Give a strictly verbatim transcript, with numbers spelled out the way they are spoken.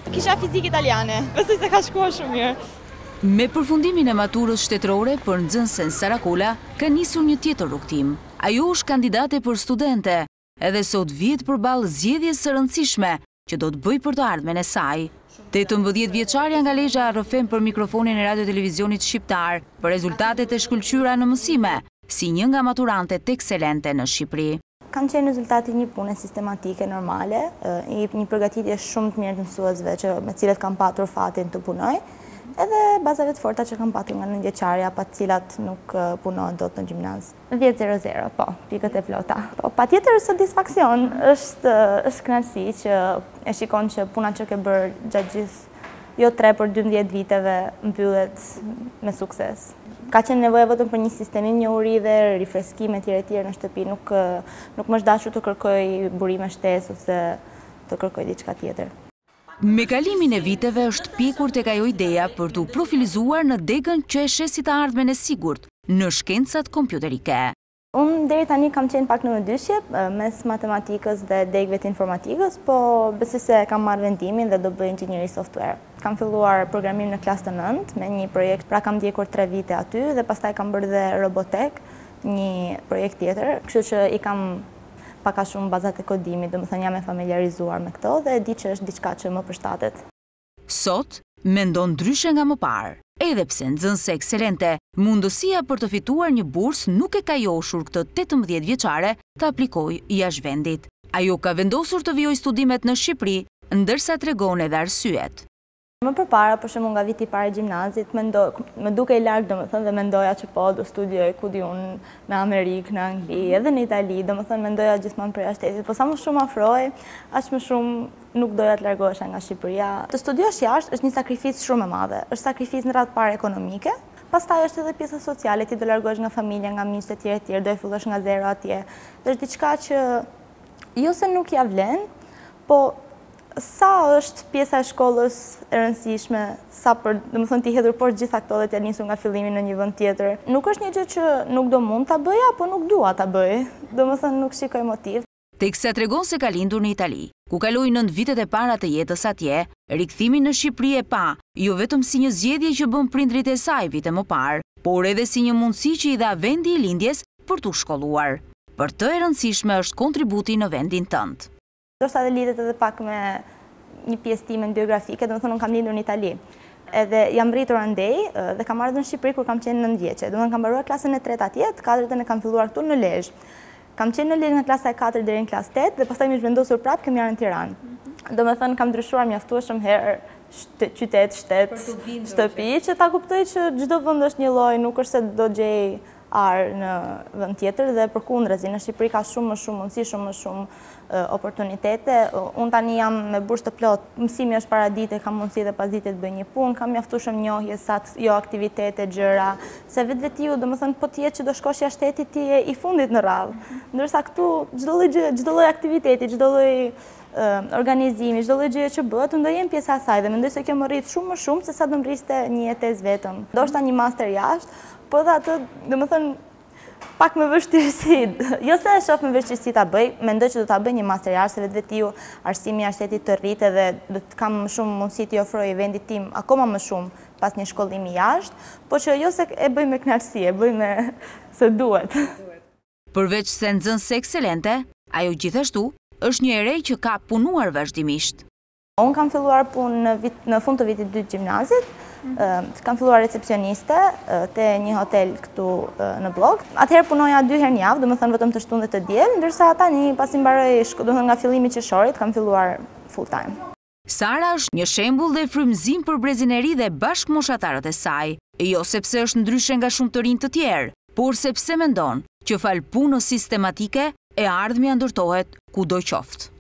Kisha fizik italiane, besoj se ka shkuar shumë mirë. Me përfundimin e maturës shtetërore për nxënësen Sara Kola, ka nisur një tjetër rrugtim. Ajo është kandidate për studente, edhe sot vjet përballë zgjedhjes së rëndësishme që do të bëj për të ardhmen e saj. tetëmbëdhjetë vjeçarja nga Lezhë rrëfen për mikrofonin e Radio Televizionit Shqiptar për rezultatet e shkëlqyera në mësime, si një nga maturantet ekselente në Shqipëri. Kanë qenë rezultati një pune sistematike normale, një përgatitje shumë të mirë të mësuesve që me cilët kam patur fatin të punoj, edhe bazave të forta që kam patur nga nëntëdhjeçarja, pa të cilat nuk punohen dot në gjimnaz. dhjetë zero zero, po, pikët e plota. Po, patjetër satisfaksion, është është kënaqësi që e shikon që puna që ke bërë gjatë gjithë, jo tre për dymbëdhjetë viteve, mbyllet me sukses. Ka qenë nevoja vetëm për një sistemi njohuri dhe rifreskime tjere tjere në shtëpi, nuk, nuk më është dashur të kërkoj burime shtesë ose të kërkoj diçka tjetër. Me kalimin e viteve është pjekur tek ajo ideja për të profilizuar në degën që e shesit të ardhmen e sigurt në shkencat kompjuterike. Unë deri tani kam qenë pak në mëdyshje mes matematikës dhe degëve të informatikës, po besoj se kam marrë vendimin dhe do bëj inxhinieri software. Kam filluar programim në klasë të nëntë me një projekt, pra kam ndjekur tre vite aty dhe pastaj kam bërë dhe robotek, një projekt tjetër, kështu që i kam paka shumë bazat e kodimit, domethënë jam e familiarizuar me këto dhe e di që është diçka që më përshtatet. Sot mendon ndryshe nga më parë. Edhe pse nxënëse ekselente, mundësia për të fituar një bursë nuk e ka joshur këtë tetëmbëdhjetë vjeçare të aplikojë jashtë vendit. Ajo ka vendosur të vijojë studimet në Shqipëri, ndërsa tregon edhe arsyet. Më përpara, për shembull nga viti i parë i gjimnazit, më duke i larg domethënë dhe mendoja që po do studioj ku di unë në Amerikë, në Angli, edhe në Itali, domethënë mendoja gjithmonë për jashtë shtetit, po sa më shumë afrohej, aq më shumë nuk doja të largohesha nga Shqipëria. Të studiosh jashtë është një sakrificë shumë e madhe, është sakrificë në radhë parë ekonomike, pastaj është edhe pjesa sociale, ti do largohesh nga familja, nga miqtë e tjerë e tjerë, do e fillosh nga zero atje. Është diçka që jo se nuk ja vlen, po sa është pjesa e shkollës e rëndësishme, sa për, domethënë ti hedhur poshtë gjitha këto dhe t'ja nisur nga fillimi në një vend tjetër. Nuk është një gjë që nuk do mund ta bëja, apo nuk dua ta bëj. Domethënë nuk shikoj motiv. Teksa tregon se ka lindur në Itali, ku kaloi nëntë vitet e para të jetës atje, rikthimin në Shqipëri e pa, jo vetëm si një zgjedhje që bën prindrit e saj vite më parë, por edhe si një mundësi që i dha vendi i lindjes për t'u shkolluar. Për të e rëndësishme është kontributi në vendin tënd. Do shta dhe lidhet edhe pak me një pjesë time biografike, domethënë unë kam lindur në Itali. Edhe jam rritur andej dhe kam ardhur në Shqipëri kur kam qenë nëntë vjeçe. Domethënë kam mbaruar klasën e tretë atje, të katërtën e kam filluar këtu në Lezhë. Kam qenë në Lezhë nga klasa e katërt deri në klasë tetë dhe pastaj më zhvendosur prapë kemi ardhur në Tiranë. Domethënë kam ndryshuar mjaftueshëm herë qytet, shtet, shtëpi, që ta kuptoj që çdo vend është një lloj, nuk është se do gjej arë në vend tjetër dhe përkundërzi në Shqipëri ka shumë më shumë mundësi, shumë më shumë oportunitete. Unë tani jam me bursë të plot, mësimi është paradite, kam mundësi dhe pas dite të bëj një punë, kam mjaftueshëm njohje sa jo aktivitete, gjëra, se vetvetiu, domethënë po ti je që do shkosh jashtë shtetit, ti je i fundit në radhë. Ndërsa këtu çdo lloj gjë, çdo lloj aktiviteti, çdo lloj organizimi, çdo lloj gjëje që bëhet, unë do jem pjesë e asaj dhe mendoj se kjo më rrit shumë më shumë se sa do mbriste një jetesë vetëm. Ndoshta një master jashtë, po dhe atë, domethënë, pak me vështirësi. Jo se e shoh me vështirësi ta bëj, mendoj që do ta bëj një master jashtë, se vetvetiu arsimi jashtë shtetit të rritë dhe do të kam më shumë mundësi t'i ofroj vendit tim akoma më shumë pas një shkollimi jashtë, po që jo se e bëj me kënaqësi, e bëj me se duhet. Përveç se nxënëse ekselente, ajo gjithashtu është një ere që ka punuar vazhdimisht. Unë kam filluar punë në, vit, në fund të vitit dytë gjimnazit, mm. kam filluar recepcioniste te një hotel këtu në blok. Atëherë punoja dy herë në javë, domethënë vetëm të shtunë dhe të diel, ndërsa tani pasi mbaroi domethënë nga fillimi i qershorit kam filluar full time. Sara është një shembull dhe frymëzim për brezin e ri dhe bashkëmoshatarët e saj, jo sepse është ndryshe nga shumë të rinj të tjerë, por sepse mendon që fal punës sistematike e ardhmja ndërtohet kudo qoftë.